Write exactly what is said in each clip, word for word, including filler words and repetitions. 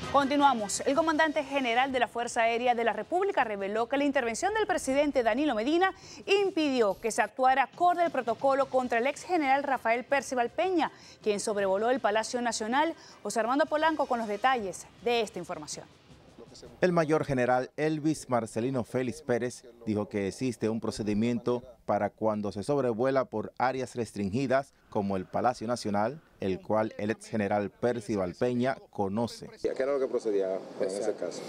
Continuamos. El comandante general de la Fuerza Aérea de la República reveló que la intervención del presidente Danilo Medina impidió que se actuara acorde al protocolo contra el ex general Rafael Percival Peña, quien sobrevoló el Palacio Nacional. José Armando Polanco con los detalles de esta información. El mayor general Elvis Marcelino Félix Pérez dijo que existe un procedimiento para cuando se sobrevuela por áreas restringidas como el Palacio Nacional, el cual el ex general Percival Peña conoce. ¿Qué era lo que procedía en ese caso?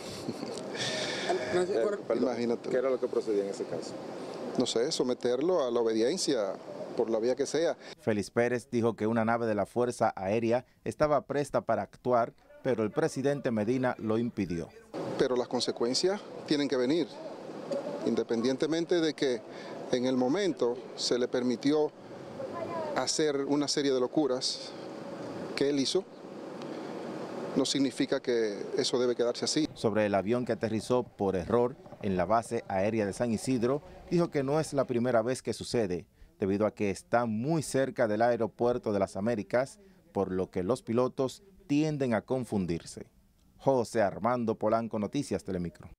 Imagínate. ¿Qué era lo que procedía en ese caso? No sé, someterlo a la obediencia por la vía que sea. Félix Pérez dijo que una nave de la Fuerza Aérea estaba presta para actuar, pero el presidente Medina lo impidió. Pero las consecuencias tienen que venir, independientemente de que en el momento se le permitió hacer una serie de locuras que él hizo, no significa que eso debe quedarse así. Sobre el avión que aterrizó por error en la base aérea de San Isidro, dijo que no es la primera vez que sucede, debido a que está muy cerca del aeropuerto de las Américas, por lo que los pilotos tienden a confundirse. José Armando Polanco, Noticias Telemicro.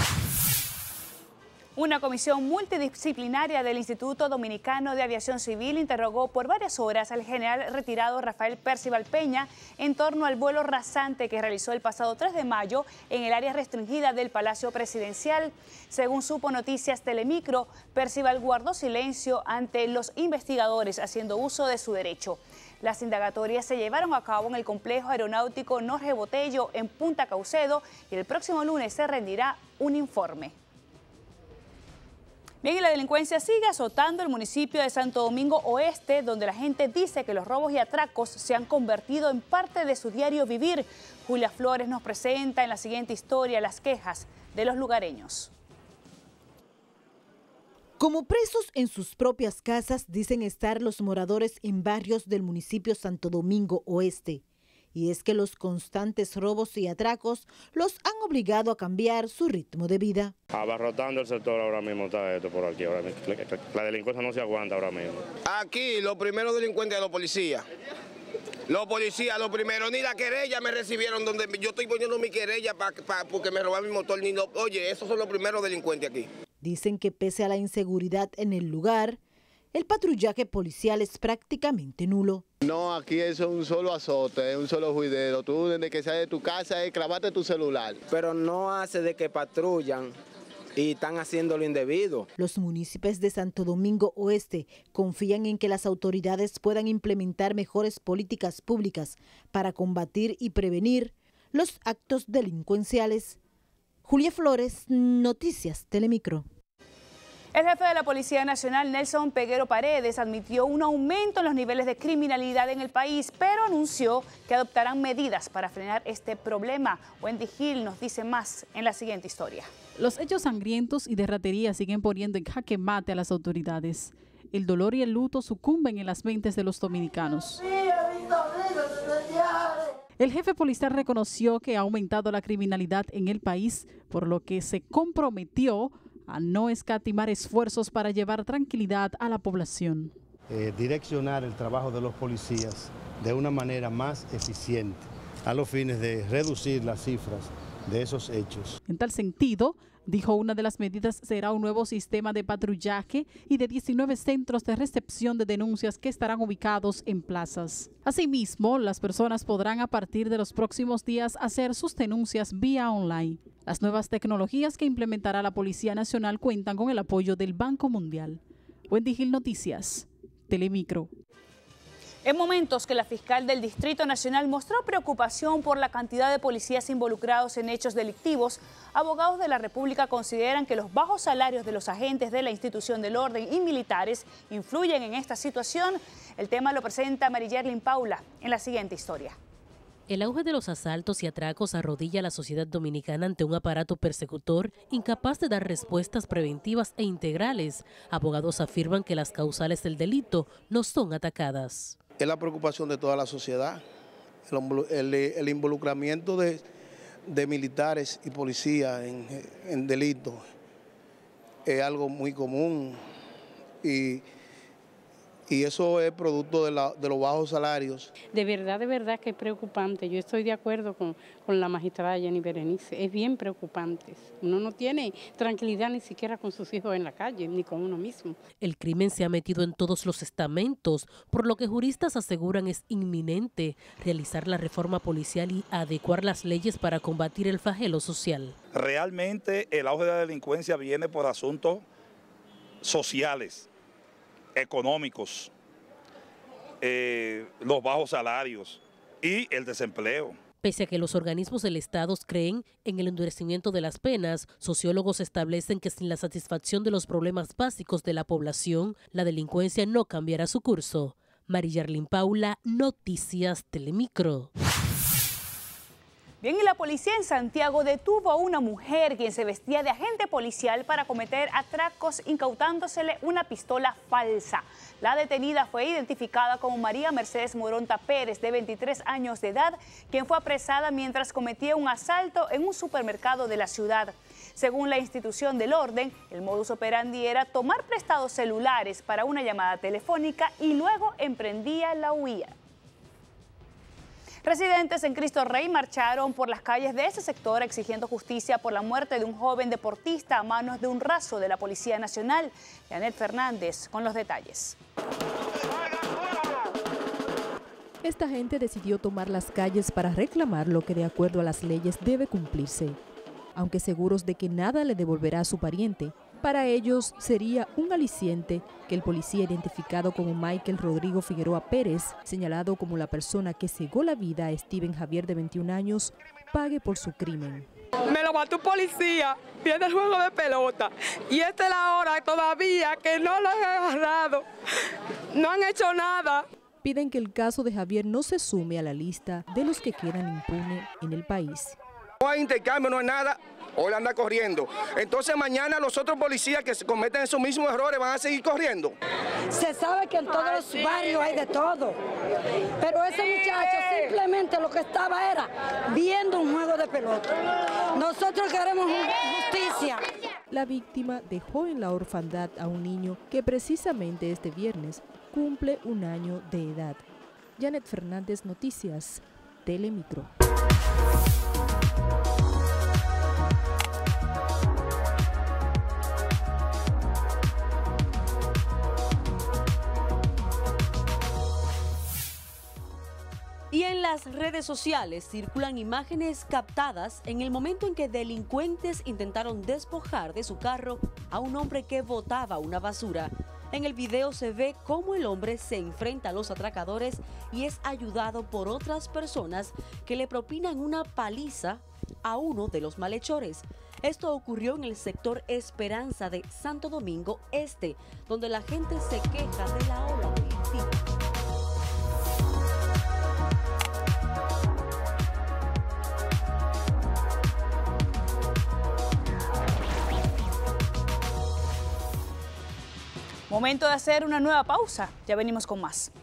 Una comisión multidisciplinaria del Instituto Dominicano de Aviación Civil interrogó por varias horas al general retirado Rafael Percival Peña en torno al vuelo rasante que realizó el pasado tres de mayo en el área restringida del Palacio Presidencial. Según supo Noticias Telemicro, Percival guardó silencio ante los investigadores haciendo uso de su derecho. Las indagatorias se llevaron a cabo en el complejo aeronáutico Norge Botello en Punta Caucedo y el próximo lunes se rendirá un informe. Bien, y la delincuencia sigue azotando el municipio de Santo Domingo Oeste, donde la gente dice que los robos y atracos se han convertido en parte de su diario vivir. Julia Flores nos presenta en la siguiente historia las quejas de los lugareños. Como presos en sus propias casas, dicen estar los moradores en barrios del municipio Santo Domingo Oeste. Y es que los constantes robos y atracos los han obligado a cambiar su ritmo de vida. Abarrotando el sector ahora mismo está esto por aquí. Ahora mismo. La delincuencia no se aguanta ahora mismo. Aquí los primeros delincuentes de los policías. Los policías, los primeros, ni la querella me recibieron donde yo estoy poniendo mi querella pa, pa, porque me robaron mi motor. Ni lo, oye, esos son los primeros delincuentes aquí. Dicen que pese a la inseguridad en el lugar, el patrullaje policial es prácticamente nulo. No, aquí es un solo azote, es un solo juidero. Tú desde que sales de tu casa es clavarte tu celular. Pero no hace de que patrullan y están haciendo lo indebido. Los municipios de Santo Domingo Oeste confían en que las autoridades puedan implementar mejores políticas públicas para combatir y prevenir los actos delincuenciales. Julia Flores, Noticias Telemicro. El jefe de la Policía Nacional, Nelson Peguero Paredes, admitió un aumento en los niveles de criminalidad en el país, pero anunció que adoptarán medidas para frenar este problema. Wendy Gil nos dice más en la siguiente historia. Los hechos sangrientos y de ratería siguen poniendo en jaque mate a las autoridades. El dolor y el luto sucumben en las mentes de los dominicanos. El jefe policial reconoció que ha aumentado la criminalidad en el país, por lo que se comprometió a no escatimar esfuerzos para llevar tranquilidad a la población. Eh, direccionar el trabajo de los policías de una manera más eficiente a los fines de reducir las cifras de esos hechos. En tal sentido, dijo, una de las medidas será un nuevo sistema de patrullaje y de diecinueve centros de recepción de denuncias que estarán ubicados en plazas. Asimismo, las personas podrán a partir de los próximos días hacer sus denuncias vía online. Las nuevas tecnologías que implementará la Policía Nacional cuentan con el apoyo del Banco Mundial. Wendy Gil, Noticias Telemicro. En momentos que la fiscal del Distrito Nacional mostró preocupación por la cantidad de policías involucrados en hechos delictivos, abogados de la República consideran que los bajos salarios de los agentes de la institución del orden y militares influyen en esta situación. El tema lo presenta Mariyerlin Paula en la siguiente historia. El auge de los asaltos y atracos arrodilla a la sociedad dominicana ante un aparato persecutor incapaz de dar respuestas preventivas e integrales. Abogados afirman que las causales del delito no son atacadas. Es la preocupación de toda la sociedad, el, el, el involucramiento de, de militares y policías en, en delitos es algo muy común y, y eso es producto de, la, de los bajos salarios. De verdad, de verdad que es preocupante. Yo estoy de acuerdo con, con la magistrada Jenny Berenice. Es bien preocupante. Uno no tiene tranquilidad ni siquiera con sus hijos en la calle, ni con uno mismo. El crimen se ha metido en todos los estamentos, por lo que juristas aseguran es inminente realizar la reforma policial y adecuar las leyes para combatir el flagelo social. Realmente el auge de la delincuencia viene por asuntos sociales, económicos, eh, los bajos salarios y el desempleo. Pese a que los organismos del Estado creen en el endurecimiento de las penas, sociólogos establecen que sin la satisfacción de los problemas básicos de la población, la delincuencia no cambiará su curso. Mariyarlin Paula, Noticias Telemicro. Bien, y la policía en Santiago detuvo a una mujer quien se vestía de agente policial para cometer atracos incautándosele una pistola falsa. La detenida fue identificada como María Mercedes Moronta Pérez, de veintitrés años de edad, quien fue apresada mientras cometía un asalto en un supermercado de la ciudad. Según la institución del orden, el modus operandi era tomar prestados celulares para una llamada telefónica y luego emprendía la huida. Residentes en Cristo Rey marcharon por las calles de ese sector exigiendo justicia por la muerte de un joven deportista a manos de un raso de la Policía Nacional. Janet Fernández con los detalles. Esta gente decidió tomar las calles para reclamar lo que de acuerdo a las leyes debe cumplirse. Aunque seguros de que nada le devolverá a su pariente, para ellos sería un aliciente que el policía identificado como Michael Rodrigo Figueroa Pérez, señalado como la persona que cegó la vida a Steven Javier de veintiún años, pague por su crimen. Me lo mató un policía viendo el juego de pelota y esta es la hora todavía que no lo han agarrado, no han hecho nada. Piden que el caso de Javier no se sume a la lista de los que quedan impunes en el país. No hay intercambio, no hay nada, hoy anda corriendo. Entonces mañana los otros policías que cometen esos mismos errores van a seguir corriendo. Se sabe que en todos los barrios hay de todo, pero ese muchacho simplemente lo que estaba era viendo un juego de pelota. Nosotros queremos justicia. La víctima dejó en la orfandad a un niño que precisamente este viernes cumple un año de edad. Janet Fernández, Noticias Telemicro. Y en las redes sociales circulan imágenes captadas en el momento en que delincuentes intentaron despojar de su carro a un hombre que botaba una basura. En el video se ve cómo el hombre se enfrenta a los atracadores y es ayudado por otras personas que le propinan una paliza a uno de los malhechores. Esto ocurrió en el sector Esperanza de Santo Domingo Este, donde la gente se queja de la ola delictiva. Momento de hacer una nueva pausa. Ya venimos con más.